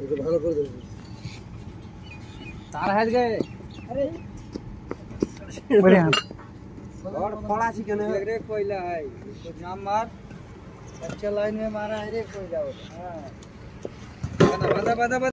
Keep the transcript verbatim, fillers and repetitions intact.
একটু ভালো করে দেবো তার হাত গए अरे बढ़िया और पड़ा छी केने रे कोयला है तो जाम मार अच्छा लाइन में मारा है रे कोयला हां बंदा बंदा बंदा